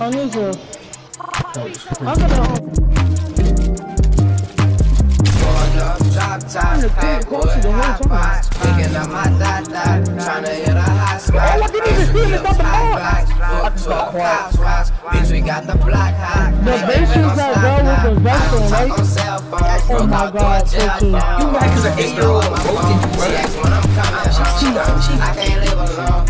I need to. I'm gonna. Trying to picking up my dot, trying to hit a high spot. Oh, I didn't even see him. It's not the ball. I just got quiet. Bitch, we got the block hot. The bases that go with the vessel, right? Oh my God, You mad cause an 8-year-old broken, bro. She asked when I'm coming home. I can't live alone.